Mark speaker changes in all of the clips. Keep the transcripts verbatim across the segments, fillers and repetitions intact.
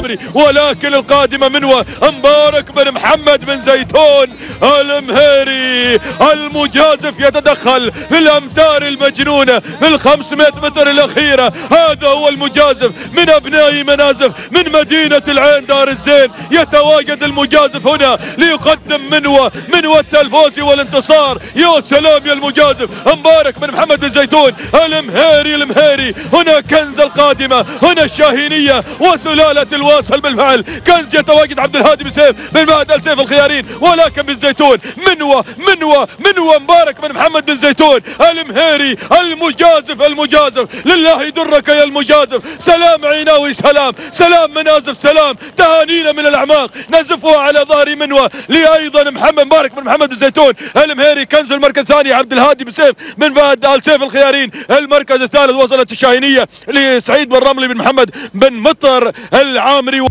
Speaker 1: العامري، ولكن القادمة منوى مبارك بن محمد بن زيتون المهيري المجازف يتدخل في الامتار المجنونة في الخمسمائة متر الاخيرة. هذا هو المجازف من ابناء منازف من مدينة العين دار الزين. يتواجد المجازف هنا ليقدم منوى منوى الفوز والانتصار. يا سلام يا المجازف مبارك بن محمد بن زيتون المهيري المهيري. هنا كنز القادمة، هنا الشاهينية وسلالة الواصل بالفعل. كنز يتواجد عبد الهادي بن سيف بن مهد السيف الخيارين، ولكن بن زيتون منوى منوى منوى مبارك بن محمد بن زيتون المهيري المجازف المجازف. لله يدرك يا المجازف. سلام عيناوي، سلام سلام منازف، سلام تهانينا من الاعماق نزفها على ظهر منوى لايضا محمد مبارك بن محمد بن زيتون المهيري. كنز المركز الثاني عبد الهادي بن سيف بن مهد السيف الخيارين. المركز الثالث وصلت الشاهينية لسعيد بن رملي بن محمد بن مطر العامري.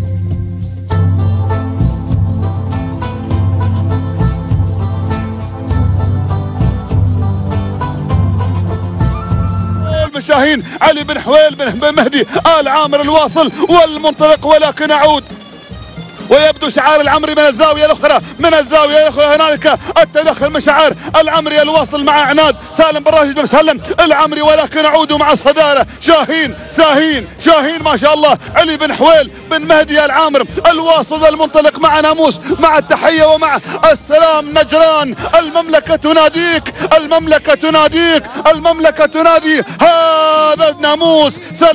Speaker 2: شاهين علي بن حويل بن مهدي آل عامر الواصل والمنطلق. ولكن أعود ويبدو شعار العمري من الزاوية الأخرى من الزاوية الأخرى. هنالك التدخل من شعار العمري الواصل مع عناد سالم بن راشد بن مسلم العمري. ولكن أعود مع الصدارة شاهين شاهين شاهين ما شاء الله علي بن حويل بن مهدي العامر الواصل المنطلق مع ناموس مع التحية ومع السلام. نجران المملكة تناديك المملكة تناديك المملكة تنادي هذا ناموس.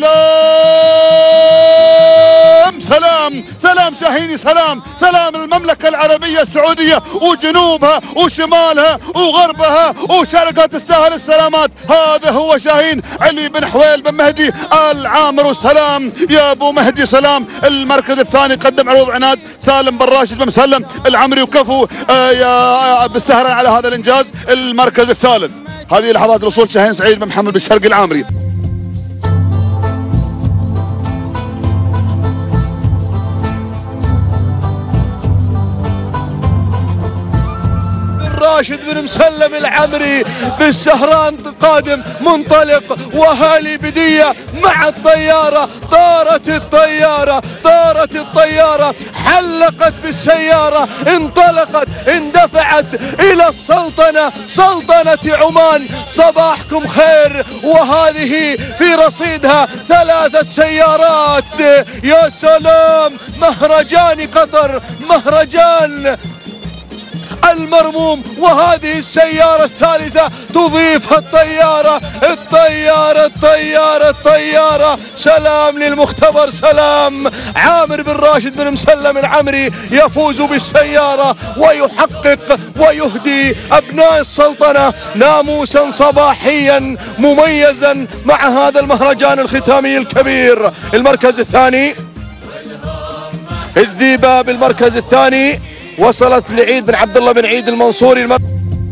Speaker 2: سلام سلام سلام شاهيني، سلام سلام المملكة العربية السعودية وجنوبها وشمالها وغربها وشرقها تستاهل السلامات. هذا هو شاهين علي بن حويل بن مهدي العامر. سلام يا ابو مهدي سلام. المركز الثاني قدم عروض عناد سالم بن راشد بن مسلم العمري وكفو آه يا بالسهران على هذا الانجاز. المركز الثالث هذه لحظات الوصول شاهين سعيد بن محمد بن شرقي العامري.
Speaker 3: راشد بن مسلم العمري بالسهران قادم منطلق. وهالي بدية مع الطيارة. طارت الطيارة طارت الطيارة حلقت بالسيارة انطلقت اندفعت إلى السلطنة سلطنة عمان. صباحكم خير. وهذه في رصيدها ثلاثة سيارات. يا سلام مهرجان قطر مهرجان المرموم. وهذه السيارة الثالثة تضيفها الطيارة الطيارة الطيارة الطيارة. سلام للمختبر سلام. عامر بن راشد بن مسلم العمري يفوز بالسيارة ويحقق ويهدي أبناء السلطنة ناموسا صباحيا مميزا مع هذا المهرجان الختامي الكبير. المركز الثاني الذيبة بالمركز الثاني وصلت لعيد بن عبد الله بن عيد المنصوري. المر...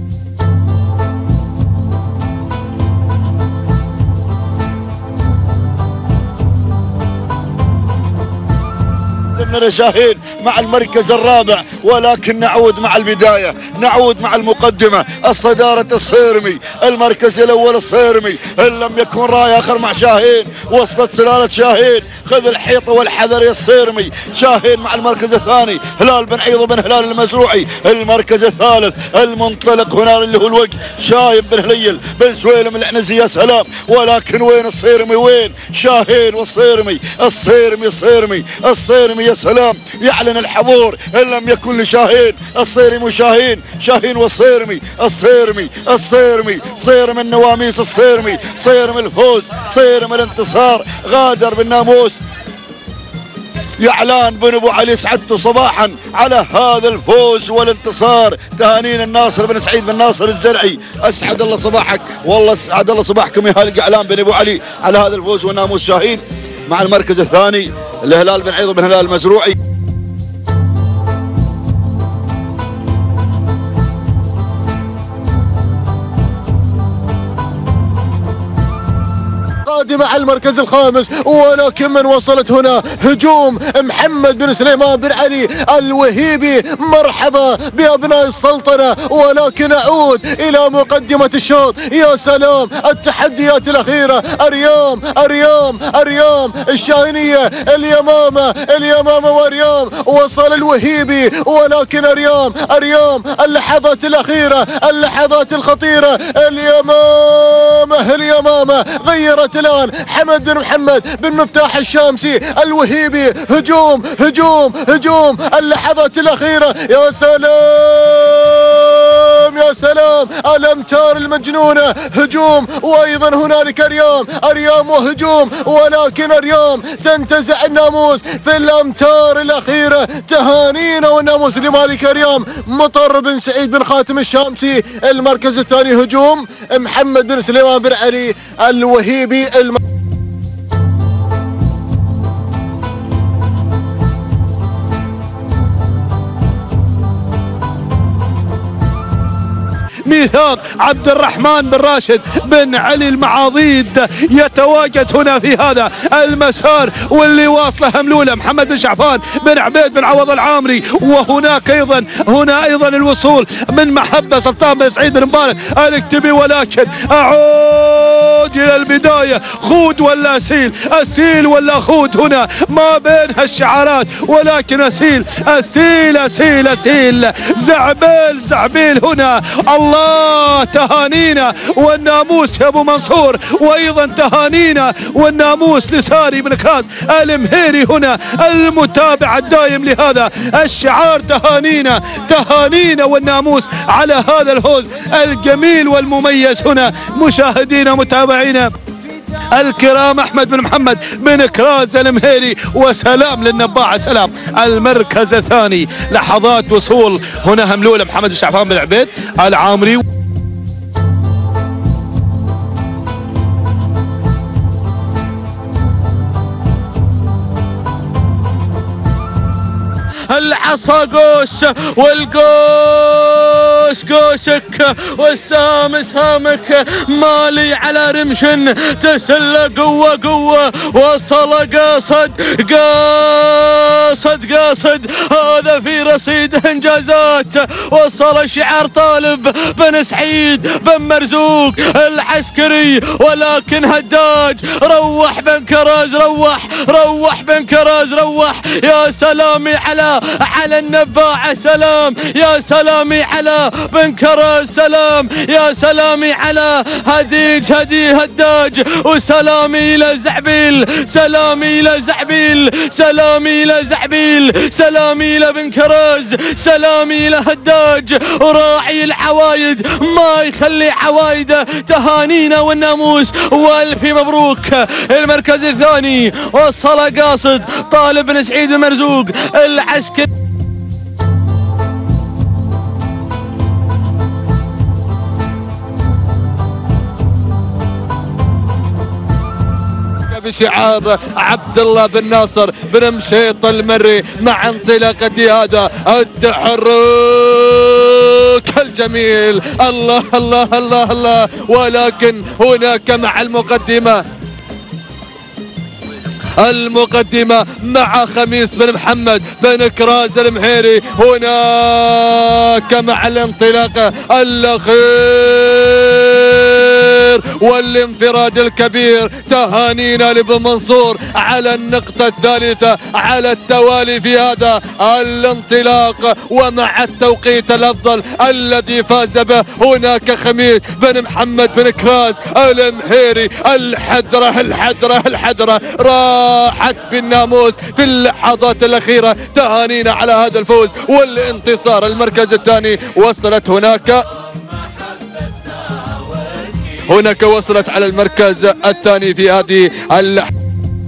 Speaker 4: من شاهين مع المركز الرابع. ولكن نعود مع البداية نعود مع المقدمة. الصدارة الصيرمي المركز الأول الصيرمي إن لم يكن راي آخر مع شاهين. وسط سلالة شاهين خذ الحيطة والحذر يا الصيرمي. شاهين مع المركز الثاني هلال بن عيض بن هلال المزروعي. المركز الثالث المنطلق هنا اللي هو الوجه شايب بن هليل بن سويلم العنزي. يا سلام. ولكن وين الصيرمي وين شاهين والصيرمي الصيرمي الصيرمي الصيرمي. يا سلام يعلن الحضور إن لم يكن لشاهين الصيرمي وشاهين شاهين والصيرمي الصيرمي الصيرمي صيرم النواميس الصيرمي صيرم الفوز صيرم الانتصار. غادر بالناموس يعلان بن ابو علي. سعدت صباحا على هذا الفوز والانتصار. تهانينا الناصر بن سعيد بن ناصر الزرعي. اسعد الله صباحك والله اسعد الله صباحكم يا هالي يعلان بن ابو علي على هذا الفوز وناموس شاهين. مع المركز الثاني الهلال بن عيض بن هلال المزروعي.
Speaker 5: المقدمة على المركز الخامس، ولكن من وصلت هنا هجوم محمد بن سليمان بن علي الوهيبي. مرحبا بأبناء السلطنة، ولكن أعود إلى مقدمة الشوط. يا سلام التحديات الأخيرة، أريام أريام أريام الشاهينية، اليمامة اليمامة وأريام. وصل الوهيبي، ولكن أريام أريام اللحظات الأخيرة، اللحظات الخطيرة. اليمامة اليمامة غيرت الآن حمد بن محمد بن مفتاح الشامسي الوهيبي. هجوم هجوم هجوم اللحظات الأخيرة. يا سلام يا سلام الأمتار المجنونة. هجوم وأيضا هنالك أريام أريام وهجوم، ولكن أريام تنتزع الناموس في الأمتار الأخيرة. تهانينا والناموس لمالك أريام. مطر بن سعيد بن خاتم الشامسي. المركز الثاني هجوم محمد بن سليمان بن علي الوهيبي. الم...
Speaker 1: ميثاق عبد الرحمن بن راشد بن علي المعاضيد يتواجد هنا في هذا المسار، واللي واصله هملوله محمد بن شعفان بن عبيد بن عوض العامري. وهناك ايضا هنا ايضا الوصول من محبه سلطان بن سعيد بن مبارك الاكتبي. ولكن اعود الى البدايه، خود ولا اسيل، اسيل ولا خود، هنا ما بينها الشعارات، ولكن اسيل اسيل اسيل اسيل، زعبيل زعبيل. هنا الله تهانينا والناموس يا ابو منصور، وايضا تهانينا والناموس لساري بن كراز المهيري. هنا المتابع الدائم لهذا الشعار. تهانينا تهانينا والناموس على هذا الفوز الجميل والمميز. هنا مشاهدينا متابعينا الكرام، احمد بن محمد بن كراز المهيري، وسلام للنباعة. سلام المركز الثاني. لحظات وصول هنا هملول محمد الشعفان بن عبيد العامري. العصا قوش والقوش قوشك والسام سامك، مالي على رمش تسل قوة قوة. وصل قاصد قاصد قاصد، هذا في رصيد انجازات. وصل شعار طالب بن سعيد بن مرزوق العسكري، ولكن هداج روح بن كراز، روح روح بن كراز روح. يا سلامي على على النباعة، سلام يا سلامي على بن كراز، سلام يا سلامي على هديج هدي هداج. وسلامي الى زعبيل، سلامي الى زعبيل، سلامي الى زعبيل، سلامي الى بن كراز، سلامي الى هداج. وراعي العوايد ما يخلي عوايده. تهانينا والناموس والف مبروك. المركز الثاني وصل قاصد طالب بن سعيد بن مرزوق العسكري. بشعار عبد الله بن ناصر بن مشيط المري مع انطلاقة هذا التحرك الجميل. الله الله الله الله. ولكن هناك مع المقدمة المقدمة مع خميس بن محمد بن كراز المهيري. هناك مع الانطلاقة الأخير والانفراد الكبير. تهانينا لابن منصور على النقطة الثالثة على التوالي في هذا الانطلاق، ومع التوقيت الأفضل الذي فاز به هناك خميس بن محمد بن كراز المهيري. الحدرة الحدرة الحدرة راحت بالناموس في اللحظات الأخيرة. تهانينا على هذا الفوز والانتصار. المركز الثاني وصلت هناك هناك وصلت على المركز الثاني في هذه اللحظة.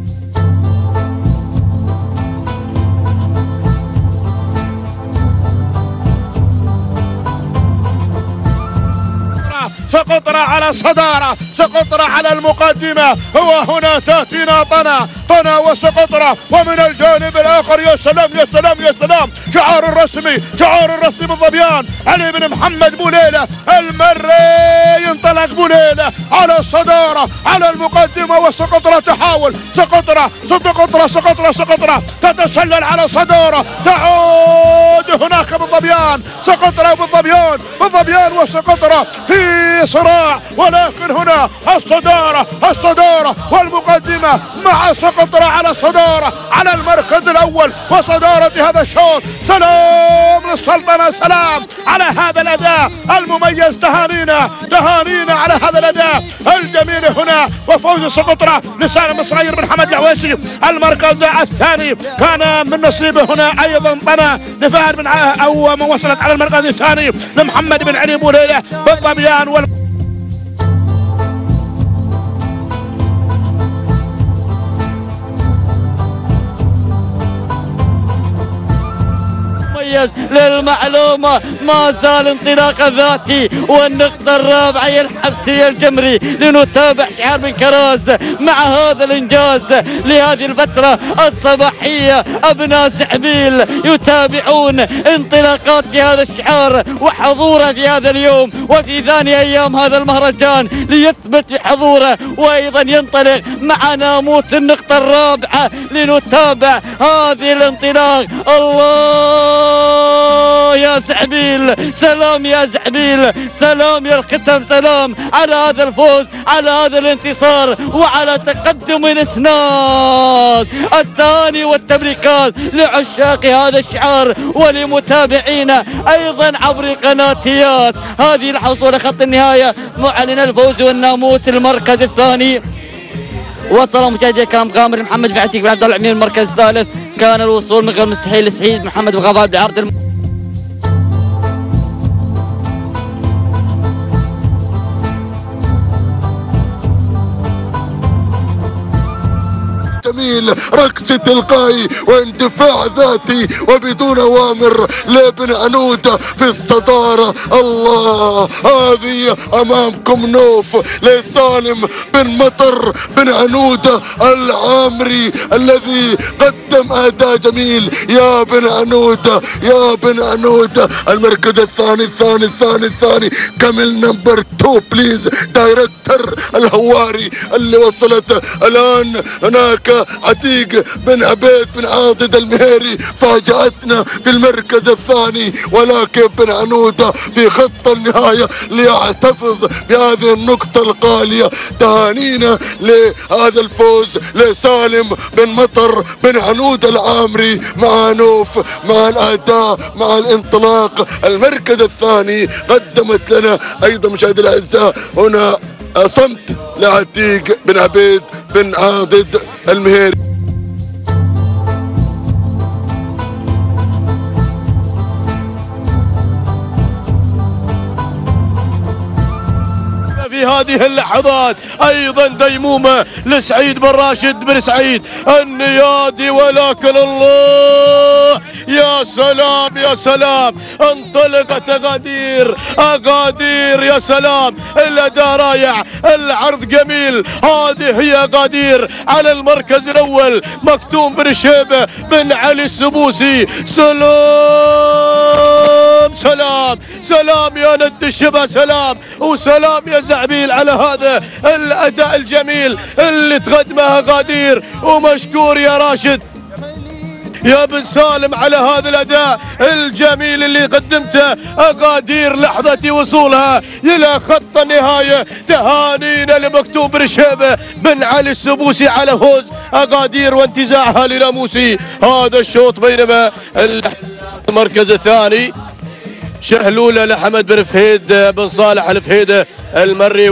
Speaker 2: سقطرة على الصدارة، سقطرة على المقدمة. هو هنا تأتينا طنا طنا وسقطرة، ومن الجانب الآخر يا سلام يا سلام يا سلام شعار الرسمي شعار الرسمي بالظبيان علي بن محمد بوليلة المري. ينطلق بوليلة على الصدارة على المقدمة، وسقطرة تحاول سقطرة سقطرة سقطرة سقطرة تتسلل على الصدارة، تعود هناك بالظبيان سقطرة بالظبيان بالظبيان وسقطرة في صراع، ولكن هنا الصدارة الصدارة والمقدمة مع سقطرة على الصدارة على المركز الأول وصدارة هذا الشوط. سلام للسلطنة، سلام على هذا الأداء المميز. تهانينا تهانينا على هذا الأداء الجميل هنا، وفوز سقطرة لسالم الصغير بن حمد العويسي. المركز الثاني كان من نصيبه هنا أيضا طنا لفهد بن أو من وصلت على المركز الثاني لمحمد بن علي بوليلة بالظبيان وال
Speaker 6: للمعلومة ما زال انطلاق ذاتي، والنقطة الرابعة هي الحبسية الجمري لنتابع شعار بن كراز مع هذا الإنجاز لهذه الفترة الصباحية. أبناء زعبيل يتابعون انطلاقات في هذا الشعار وحضوره في هذا اليوم وفي ثاني أيام هذا المهرجان ليثبت بحضوره، وأيضا ينطلق مع ناموس النقطة الرابعة لنتابع هذه الانطلاق. الله يا زعبيل، سلام يا زعبيل، سلام يا الختم، سلام على هذا الفوز، على هذا الانتصار، وعلى تقدم الاسناد. الثاني والتبريكات لعشاق هذا الشعار ولمتابعينا ايضا عبر قناتيات هذه الحصول خط النهايه معلن الفوز والناموس المركز الثاني. وصل مشاهدي الكرام غامر محمد بن عتيق بن عبد الله العمير المركز الثالث. كان الوصول من غير مستحيل لسعيد محمد بن غفار بعرض الم...
Speaker 5: جميل، رقص تلقائي واندفاع ذاتي وبدون اوامر لابن عنودة في الصدارة. الله، هذه امامكم نوف لسالم بن مطر بن عنودة العامري الذي قدم اداء جميل. يا بن عنودة يا بن عنودة. المركز الثاني الثاني الثاني الثاني كمل نمبر تو بليز. دايركتر الهواري اللي وصلت الان هناك عتيق بن عبيد بن عاضد المهيري فاجأتنا في المركز الثاني، ولكن بن عنودة في خط النهاية ليحتفظ بهذه النقطة الغالية. تهانينا لهذا الفوز لسالم بن مطر بن عنودة العامري مع نوف مع الأداء مع الانطلاق. المركز الثاني قدمت لنا أيضا مشاهدي الأعزاء هنا صمت لعتيق بن عبيد بن عاضد المهيري.
Speaker 1: في هذه اللحظات ايضا ديمومه لسعيد بن راشد بن سعيد النيادي، ولكن الله يا سلام يا سلام انطلقت اغادير اغادير. يا سلام، الاداء رائع، العرض جميل. هذه هي اغادير على المركز الاول مكتوم بن شيبه بن علي السبوسي. سلام سلام سلام يا ند الشبه، سلام وسلام يا زعبيل على هذا الاداء الجميل اللي تقدمه غادير. ومشكور يا راشد يا بن سالم على هذا الاداء الجميل اللي قدمته اغادير لحظه وصولها الى خط النهايه. تهانينا لمكتوب بن شيبه بن علي السبوسي على فوز اغادير وانتزاعها لناموسي هذا الشوط. بينما المركز الثاني شهلوله لحمد بن فهيد بن صالح الفهيده المري.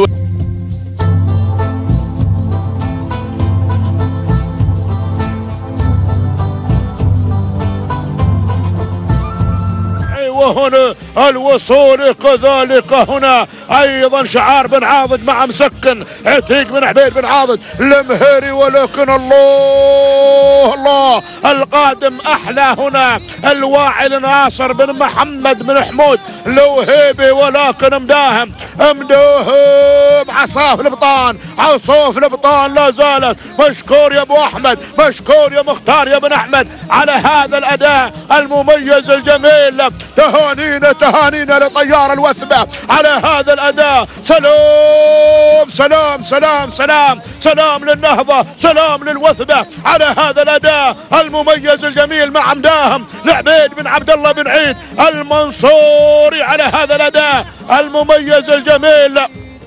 Speaker 4: وهنا الوصول كذلك هنا ايضا شعار بن عاضد مع مسكن عتيق بن عبيد بن عاضد المهيري، ولكن الله الله القادم احلى هنا الواعل ناصر بن محمد بن حمود الوهيبي، ولكن مداهم مداهم عصاف البطان عصاف البطان لا زالت. مشكور يا ابو احمد، مشكور يا مختار يا بن احمد على هذا الاداء المميز الجميل. تهانينا تهانينا لطيار الوثبه على هذا الاداء. سلام سلام سلام سلام سلام للنهضه، سلام للوثبه على هذا الاداء المميز الجميل مع مداهم لعبيد بن عبد الله بن عيد المنصوري على هذا الاداء المميز الجميل.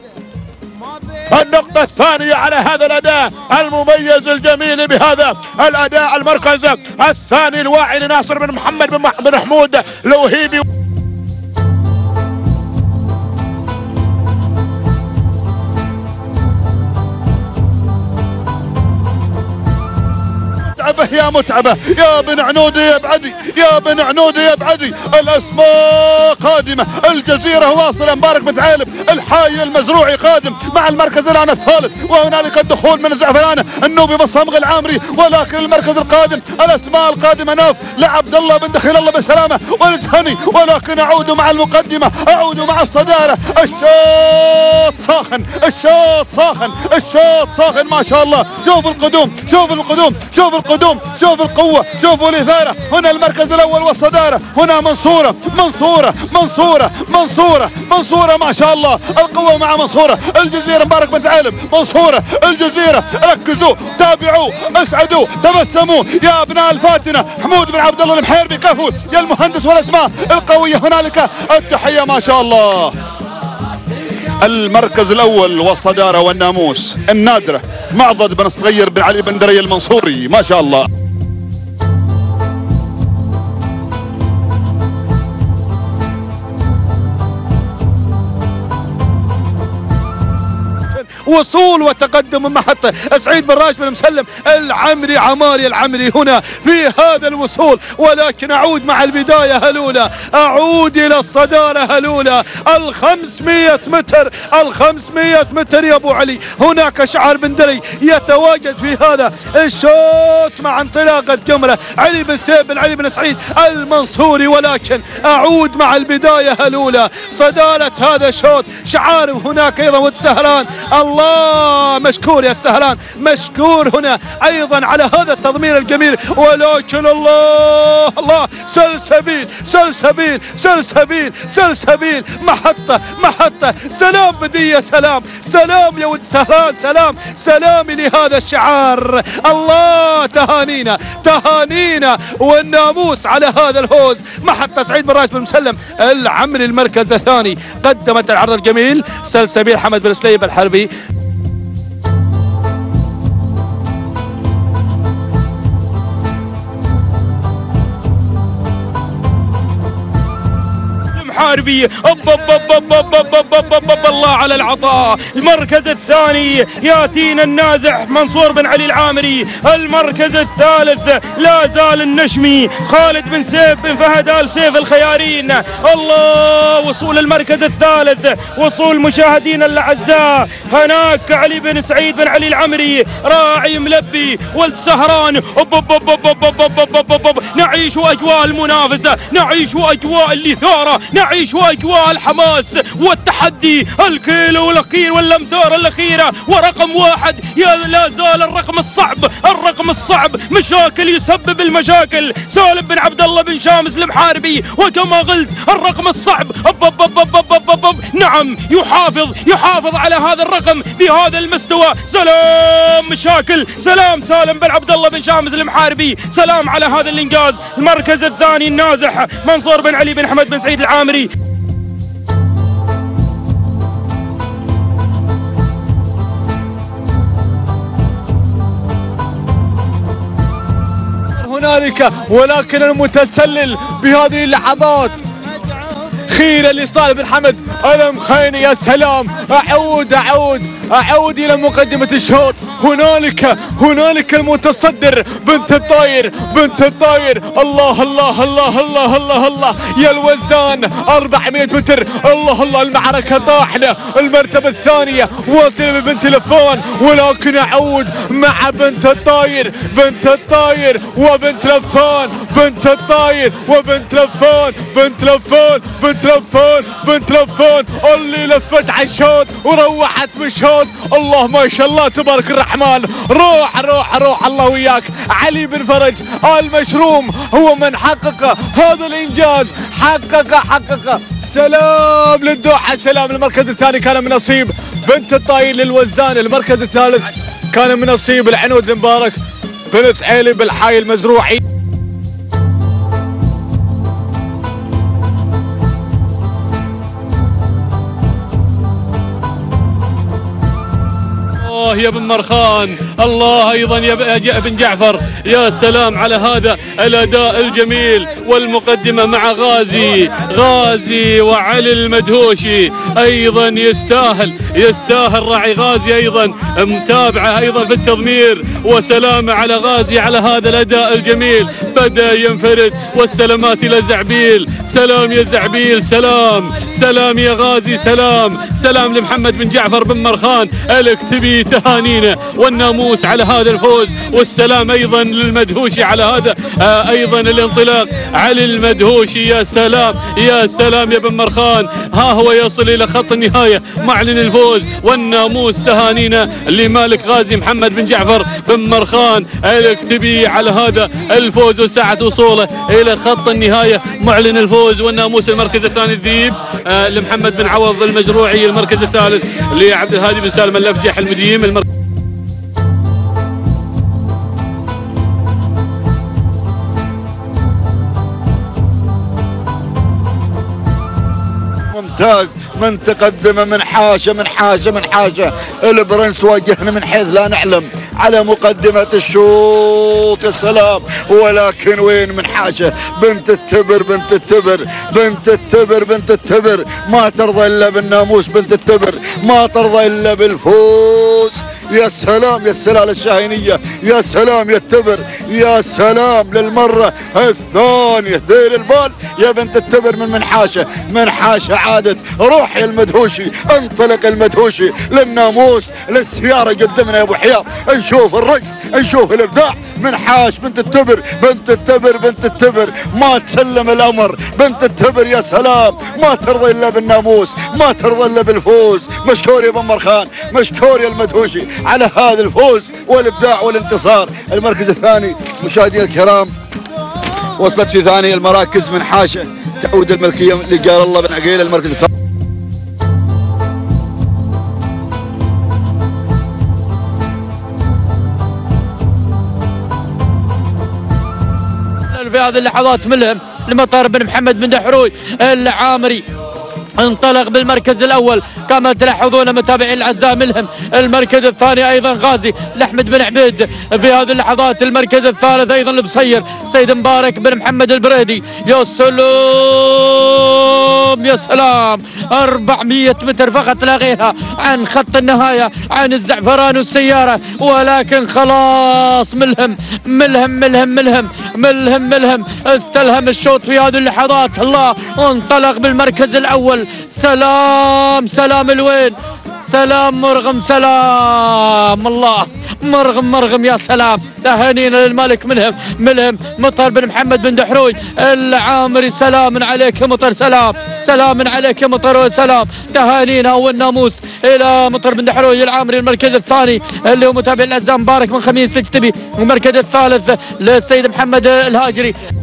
Speaker 4: النقطة الثانية على هذا الأداء المميز الجميل بهذا الأداء المركز الثاني الواعي لناصر بن محمد بن حمود الوهيبي.
Speaker 2: متعبة يا متعبة يا بن عنودي يا بعدي يا بن عنودي يا بعدي. الاسماء قادمة، الجزيرة واصلة، مبارك بن ثعالب الحي المزروعي قادم مع المركز الان الثالث، وهنالك الدخول من الزعفرانة النوبي بالصمغ العامري، ولكن المركز القادم الاسماء القادمة ناف لعبد الله بن دخيل الله بالسلامة والجهني، ولكن اعود مع المقدمة، اعود مع الصدارة. الشوط ساخن، الشوط ساخن، الشوط ساخن ما شاء الله. شوف القدوم، شوف القدوم، شوف القدوم، شوف القوة، شوفوا الإثارة. هنا المركز الأول والصدارة، هنا منصورة منصورة منصورة منصورة منصورة ما شاء الله. القوة مع منصورة، الجزيرة مبارك بن ثعالب، منصورة الجزيرة. ركزوا، تابعوا، اسعدوا، تبسموا يا أبناء الفاتنة. حمود بن عبد الله المحيربي كفو يا المهندس والأسماء القوية. هنالك التحية ما شاء الله. المركز الأول والصدارة والناموس النادرة معضد بن الصغير بن علي بن دري المنصوري ما شاء الله.
Speaker 1: وصول وتقدم من محطة سعيد بن راشد بن مسلم العمري عماري العمري هنا في هذا الوصول، ولكن أعود مع البداية هلولة، أعود إلى الصدارة هلولة. الخمسمية متر، الخمسمية متر يا أبو علي. هناك شعر بن دري يتواجد في هذا الشوط مع انطلاقة جمرة علي بن سيف بن علي بن سعيد المنصوري، ولكن أعود مع البداية هلولة. صدارة هذا الشوط شعار هناك أيضا والسهران. الله مشكور يا السهران، مشكور هنا ايضا على هذا التضمير الجميل، ولكن الله الله سلسبيل سلسبيل سلسبيل سلسبيل محطة محطة. سلام بدية، سلام سلام يا ود السهران، سلام سلامي لهذا الشعار. الله تهانينا تهانينا والناموس على هذا الهوز. محطة سعيد بن راشد بن مسلم العمري المركز الثاني، قدمت العرض الجميل سلسبيل حمد بن سليب الحربي.
Speaker 7: حاربي الله على العطاء. المركز الثاني ياتينا النازح منصور بن علي العامري. المركز الثالث لا زال النشمي خالد بن سيف بن فهد آل سيف الخيارين. الله وصول المركز الثالث، وصول مشاهدينا الاعزاء. هناك علي بن سعيد بن علي العمري راعي ملبي ولد سهران. نعيش اجواء المنافسه، نعيش اجواء الاثاره، نعيش اجواء الحماس والتحدي. الكيلو الاخير والامتار الاخيره، ورقم واحد يا لا زال الرقم الصعب، الرقم الصعب مشاكل يسبب المشاكل. سالم بن عبد الله بن شامس المحاربي، وكما قلت الرقم الصعب. أب أب أب أب أب أب أب. نعم يحافظ يحافظ على هذا الرقم بهذا المستوى. سلام مشاكل، سلام سالم بن عبد الله بن شامس المحاربي، سلام على هذا الانجاز. المركز الثاني النازح منصور بن علي بن حمد بن سعيد العامري.
Speaker 1: هنالك ولكن المتسلل بهذه اللحظات خيرة لصالح بن حمد المخيني. يا سلام، اعود اعود اعود الى مقدمة الشوط. هنالك هنالك المتصدر بنت الطاير بنت الطاير. الله الله الله الله الله الله يا الوزان، أربعمائة متر. الله الله المعركة طاحنة. المرتبة الثانية واصلة ببنت لفان، ولكن اعود مع بنت الطاير بنت الطاير وبنت لفان بنت الطاير وبنت لفان بنت لفان بنت لفان بنت لفان اللي لفت على الشوط وروحت بالشوط. الله ما شاء الله تبارك الرحمن. روح روح روح الله وياك. علي بن فرج المشروم هو من حقق هذا الانجاز. حقق حقق سلام للدوحة، سلام. المركز الثاني كان من نصيب بنت الطاير للوزان. المركز الثالث كان من نصيب العنود المبارك بنت عيلي بالحي المزروعي.
Speaker 7: الله يا بن مرخان، الله ايضا يا بن جعفر. يا سلام على هذا الاداء الجميل. والمقدمه مع غازي غازي وعلي المدهوشي ايضا يستاهل يستاهل راعي غازي ايضا متابعه ايضا في التضمير. وسلام على غازي على هذا الاداء الجميل. بدا ينفرد والسلامات الى زعبيل. سلام يا زعبيل، سلام سلام يا غازي، سلام سلام لمحمد بن جعفر بن مرخان الاكتبي. تهانينا والناموس على هذا الفوز. والسلام ايضا للمدهوشي على هذا آه ايضا الانطلاق. علي المدهوشي يا سلام يا سلام يا بن مرخان. ها هو يصل الى خط النهايه معلن الفوز والناموس. تهانينا لمالك غازي محمد بن جعفر بن مرخان الاكتبي على هذا الفوز وساعه وصوله الى خط النهايه معلن الفوز والناموس. المركز الثاني الذيب آه لمحمد بن عوض المجروعي. المركز الثالث لعبد الهادي بن سالم اللفجح المديم. المركز
Speaker 4: ممتاز. من تقدم من حاشة من حاشة من حاشة. البرنس واجهنا من حيث لا نعلم على مقدمة الشوط. يا سلام. ولكن وين من حاشة بنت التبر بنت التبر بنت التبر بنت التبر ما ترضى الا بالناموس. بنت التبر ما ترضى الا بالفوز. يا سلام يا سلام للشاهينية. يا سلام يا التبر. يا سلام للمرة الثانية. دير البال يا بنت التبر من منحاشة. منحاشة عادت. روح يا المدهوشي. انطلق المدهوشي للناموس للسيارة قدمنا يا ابو حياط. نشوف الرقص نشوف الابداع. منحاش بنت التبر بنت التبر بنت التبر ما تسلم الامر. بنت التبر يا سلام ما ترضى الا بالناموس ما ترضى الا بالفوز. مشكور يا بن مرخان مشكور يا المدهوشي على هذا الفوز والابداع والانتصار. المركز الثاني مشاهدينا الكرام وصلت في ثاني المراكز من حاشة تعود الملكية لقال الله بن عقيل. المركز الثاني
Speaker 6: في هذه اللحظات ملهم لمطار بن محمد بن دحروي العامري انطلق بالمركز الاول كما تلاحظون متابعين الاعزاء. ملهم المركز الثاني ايضا غازي لاحمد بن عبيد في هذه اللحظات. المركز الثالث ايضا البصير سيد مبارك بن محمد البريدي. يا سلام يا سلام. أربعمائة متر فقط لا غيرها عن خط النهايه عن الزعفران والسياره. ولكن خلاص ملهم ملهم ملهم ملهم ملهم ملهم استلهم الشوط في هذه اللحظات. الله وانطلق بالمركز الاول. سلام سلام الوين سلام مرغم سلام. الله مرغم مرغم يا سلام. تهانينا للمالك ملهم ملهم مطر بن محمد بن دحروي العامري. سلام عليك يا مطر. سلام سلام عليك يا مطر وسلام. تهانينا والناموس الى مطر بن دحروي العامري. المركز الثاني اللي هو متابع الاعزاء مبارك من خميس اكتبي. المركز الثالث للسيد محمد الهاجري.